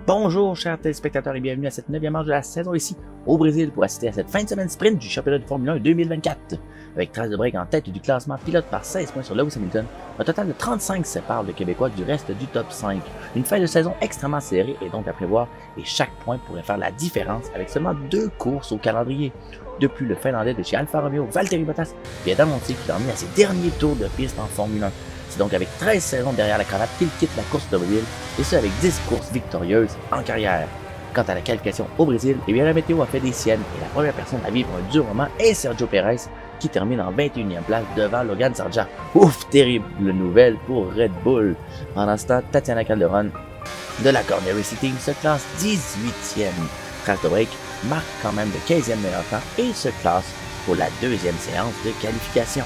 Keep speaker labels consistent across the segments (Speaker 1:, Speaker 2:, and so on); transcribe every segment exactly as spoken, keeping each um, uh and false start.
Speaker 1: Bonjour chers téléspectateurs et bienvenue à cette neuvième manche de la saison ici au Brésil pour assister à cette fin de semaine sprint du championnat de Formule un deux mille vingt-quatre. Avec treize de break en tête du classement, pilote par seize points sur Lewis Hamilton, un total de trente-cinq sépare le Québécois du reste du top cinq. Une fin de saison extrêmement serrée est donc à prévoir et chaque point pourrait faire la différence avec seulement deux courses au calendrier. Depuis le Finlandais de chez Alfa Romeo, Valtteri Bottas, vient d'annoncer qu'il en est à ses derniers tours de piste en Formule un. C'est donc avec treize saisons derrière la cravate qu'il quitte la course automobile, et ce avec dix courses victorieuses en carrière. Quant à la qualification au Brésil, eh bien la météo a fait des siennes, et la première personne à vivre un dur moment est Sergio Pérez, qui termine en vingt et unième place devant Logan Sargent. Ouf, terrible nouvelle pour Red Bull. Pendant ce temps, Tatiana Calderon de la Corner Racing Team se classe dix-huitième. Trace de break marque quand même le quinzième meilleur temps et se classe pour la deuxième séance de qualification.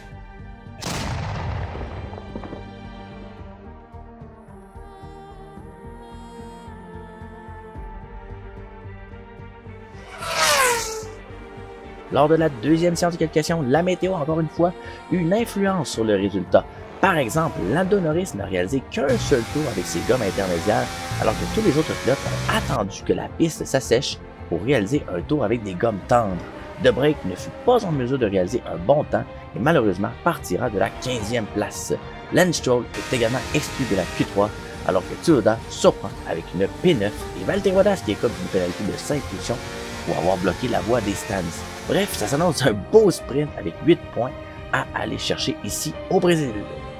Speaker 1: Lors de la deuxième séance de qualification, la météo a encore une fois eu une influence sur le résultat. Par exemple, Lando Norris n'a réalisé qu'un seul tour avec ses gommes intermédiaires, alors que tous les autres pilotes ont attendu que la piste s'assèche pour réaliser un tour avec des gommes tendres. De Break ne fut pas en mesure de réaliser un bon temps et malheureusement partira de la quinzième place. Lance Stroll est également exclu de la Q trois, alors que Tsunoda surprend avec une P neuf et Valtteri Bottas qui écope d'une pénalité de cinq positions pour avoir bloqué la voie des stands. Bref, ça s'annonce un beau sprint avec huit points à aller chercher ici au Brésil.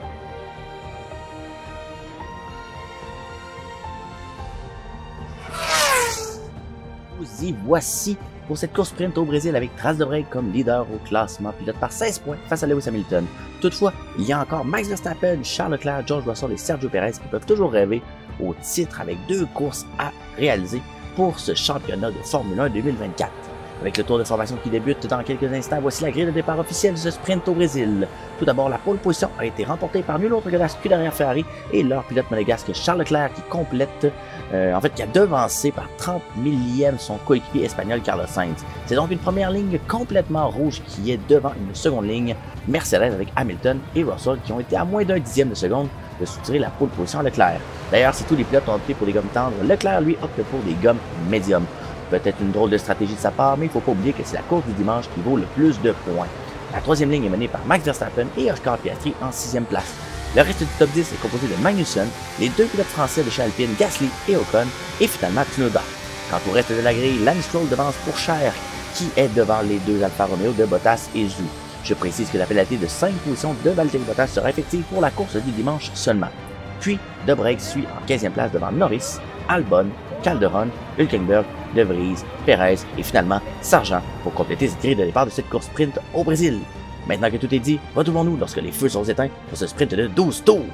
Speaker 1: Nous y voici pour cette course sprint au Brésil avec Trace de Break comme leader au classement, pilote par seize points face à Lewis Hamilton. Toutefois, il y a encore Max Verstappen, Charles Leclerc, George Russell et Sergio Pérez qui peuvent toujours rêver au titre avec deux courses à réaliser pour ce championnat de Formule un deux mille vingt-quatre. Avec le tour de formation qui débute dans quelques instants, voici la grille de départ officielle de ce sprint au Brésil. Tout d'abord, la pole position a été remportée par nul autre que la Scuderia Ferrari et leur pilote monégasque Charles Leclerc qui complète, euh, en fait, qui a devancé par trente millièmes son coéquipier espagnol Carlos Sainz. C'est donc une première ligne complètement rouge qui est devant une seconde ligne Mercedes avec Hamilton et Russell qui ont été à moins d'un dixième de seconde de soutirer la pole position à Leclerc. D'ailleurs, si tous les pilotes ont opté pour des gommes tendres, Leclerc lui opte pour des gommes médium. Peut-être une drôle de stratégie de sa part, mais il ne faut pas oublier que c'est la course du dimanche qui vaut le plus de points. La troisième ligne est menée par Max Verstappen et Oscar Piastri en sixième place. Le reste du top dix est composé de Magnussen, les deux pilotes français de chez Alpine, Gasly et Ocon, et finalement Tsunoda. Quant au reste de la grille, Lance Stroll devance Pourchère, qui est devant les deux Alfa Romeo de Bottas et Zhou. Je précise que la pénalité de cinq positions de Valtteri Bottas sera effective pour la course du dimanche seulement. Puis, De Break suit en quinzième place devant Norris, Albon, Calderon, Hülkenberg, De Vries, Pérez et finalement Sargent pour compléter cette grille de départ de cette course sprint au Brésil. Maintenant que tout est dit, retrouvons-nous lorsque les feux sont éteints pour ce sprint de douze tours.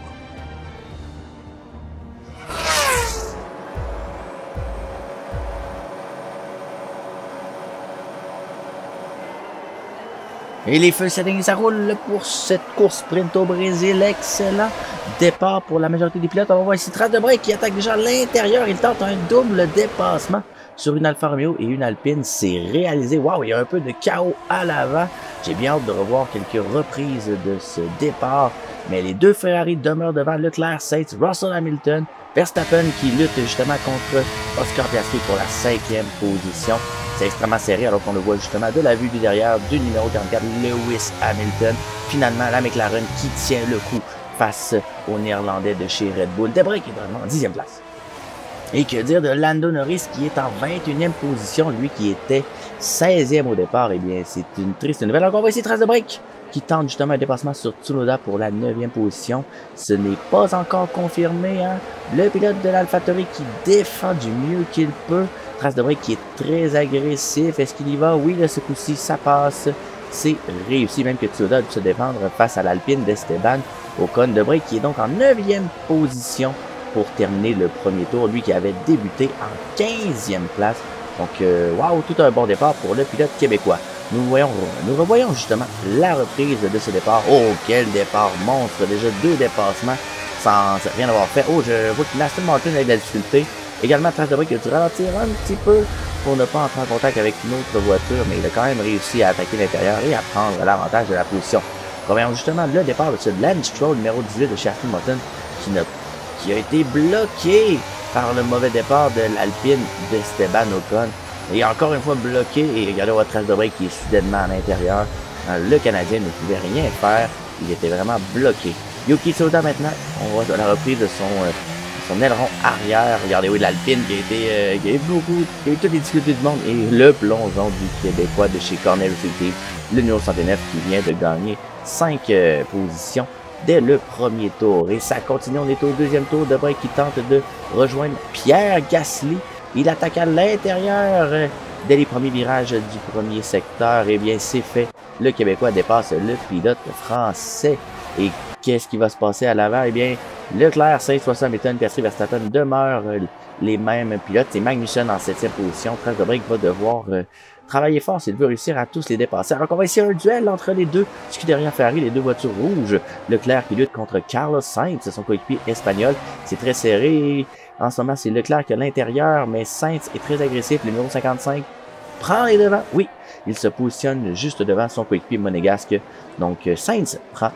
Speaker 1: Et les feux s'éteignent, ça roule pour cette course sprint au Brésil. Excellent départ pour la majorité des pilotes. On va voir ici Trace de Break qui attaque déjà l'intérieur. Il tente un double dépassement sur une Alfa Romeo et une Alpine. C'est réalisé. Waouh, il y a un peu de chaos à l'avant. J'ai bien hâte de revoir quelques reprises de ce départ. Mais les deux Ferrari demeurent devant Leclerc, Sainz, Russell, Hamilton, Verstappen qui lutte justement contre Oscar Piastri pour la cinquième position. C'est extrêmement serré alors qu'on le voit justement de la vue du derrière du numéro quarante-quatre, Lewis Hamilton. Finalement, la McLaren qui tient le coup face au Néerlandais de chez Red Bull. De Break est vraiment en dixième place. Et que dire de Lando Norris qui est en vingt et unième position, lui qui était seizième au départ. Eh bien, c'est une triste nouvelle. Alors on va essayer Trace de Break qui tente justement un dépassement sur Tsunoda pour la neuvième position. Ce n'est pas encore confirmé, hein. Le pilote de l'AlphaTauri qui défend du mieux qu'il peut. Trace de Break qui est très agressif. Est-ce qu'il y va? Oui, de ce coup-ci, ça passe. C'est réussi, même que Tsunoda a dû se défendre face à l'Alpine d'Esteban Ocon. De Break qui est donc en neuvième position pour terminer le premier tour. Lui qui avait débuté en quinzième place. Donc, euh, waouh, tout un bon départ pour le pilote québécois. Nous voyons, nous revoyons justement la reprise de ce départ. Oh, quel départ monstre! Déjà deux dépassements sans rien avoir fait. Oh, je vois que Aston Martin a de la difficulté. Également, Trace de Break qui a dû ralentir un petit peu pour ne pas entrer en contact avec une autre voiture, mais il a quand même réussi à attaquer l'intérieur et à prendre l'avantage de la position. Revoyons justement le départ de ce Lance Stroll numéro dix-huit de chez Aston Martin qui, qui a été bloqué par le mauvais départ de l'Alpine d'Esteban Ocon. Il est encore une fois bloqué et regardez votre trace de break qui est soudainement à l'intérieur. Le Canadien ne pouvait rien faire. Il était vraiment bloqué. Yuki Tsunoda maintenant, on voit la reprise de son, euh, son aileron arrière. Regardez, oui, l'Alpine qui a été, euh, qui a eu beaucoup, qui a eu toutes les difficultés du monde. Et le plongeon du Québécois de chez Cornell Racing, le numéro cent neuf qui vient de gagner cinq euh, positions dès le premier tour. Et ça continue, on est au deuxième tour de break qui tente de rejoindre Pierre Gasly. Il attaque à l'intérieur euh, dès les premiers virages du premier secteur. Et bien, c'est fait. Le Québécois dépasse le pilote français. Et qu'est-ce qui va se passer à l'avant? Eh bien, Leclerc, Sainz, Hamilton, Piastri, Verstappen demeurent euh, les mêmes pilotes. C'est Magnussen en septième position. Trace de break va devoir euh, travailler fort s'il veut réussir à tous les dépasser. Alors qu'on va essayer un duel entre les deux Scuderia Ferrari, les deux voitures rouges. Leclerc qui lutte contre Carlos Sainz, son coéquipier espagnol. C'est très serré. En ce moment, c'est Leclerc qui est à l'intérieur, mais Sainz est très agressif. Le numéro cinquante-cinq prend les devants. Oui, il se positionne juste devant son coéquipier monégasque. Donc, Sainz prend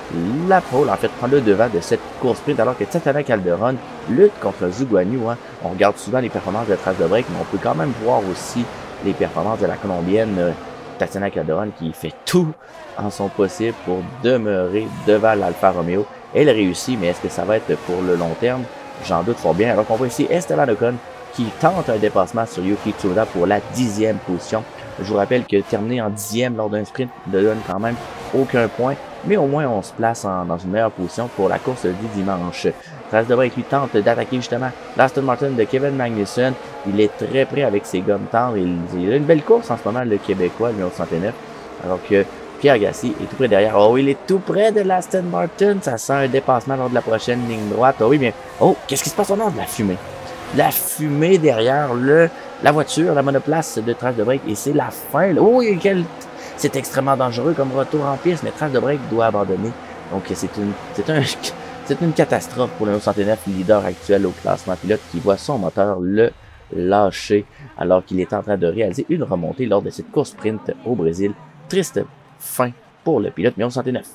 Speaker 1: la pole, en fait, prend le devant de cette course sprint, alors que Tatiana Calderon lutte contre Zhou Guanyu. Hein. On regarde souvent les performances de trace de break, mais on peut quand même voir aussi les performances de la Colombienne euh, Tatiana Calderon qui fait tout en son possible pour demeurer devant l'Alfa Romeo. Elle réussit, mais est-ce que ça va être pour le long terme? J'en doute fort bien. Alors qu'on voit ici Esteban Ocon qui tente un dépassement sur Yuki Tsunoda pour la dixième position. Je vous rappelle que terminer en dixième lors d'un sprint ne donne quand même aucun point, mais au moins on se place en, dans une meilleure position pour la course du dimanche. Trace de break lui tente d'attaquer justement l'Aston Martin de Kevin Magnussen. Il est très près avec ses gommes tendres. Il, il a une belle course en ce moment, le Québécois, le numéro cent neuf, alors que Pierre Gasly est tout près derrière. Oh, il est tout près de l'Aston Martin. Ça sent un dépassement lors de la prochaine ligne droite. Oh oui, bien. Oh, qu'est-ce qui se passe au nom de la fumée? La fumée derrière le la voiture, la monoplace de trace de break. Et c'est la fin. Là. Oh, quel... c'est extrêmement dangereux comme retour en piste, mais trace de break doit abandonner. Donc, c'est une, c'est un, c'est une catastrophe pour le numéro cent neuf, leader actuel au classement pilote, qui voit son moteur le lâcher alors qu'il est en train de réaliser une remontée lors de cette course sprint au Brésil. Triste fin pour le pilote numéro cent neuf.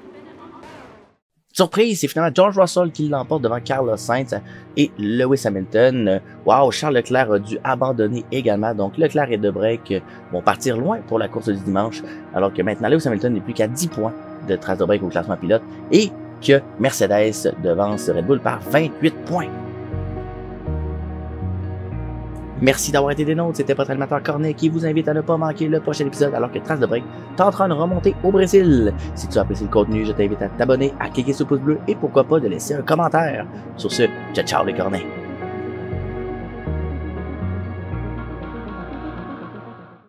Speaker 1: Surprise, c'est finalement George Russell qui l'emporte devant Carlos Sainz et Lewis Hamilton. Wow, Charles Leclerc a dû abandonner également. Donc Leclerc et De Break vont partir loin pour la course du dimanche. Alors que maintenant Lewis Hamilton n'est plus qu'à dix points de trace de break au classement pilote. Et que Mercedes devance Red Bull par vingt-huit points. Merci d'avoir été des nôtres, c'était votre animateur Cornet qui vous invite à ne pas manquer le prochain épisode alors que Trace de Break tentera de remonter au Brésil. Si tu as apprécié le contenu, je t'invite à t'abonner, à cliquer sur le pouce bleu et pourquoi pas de laisser un commentaire. Sur ce, ciao ciao les cornets!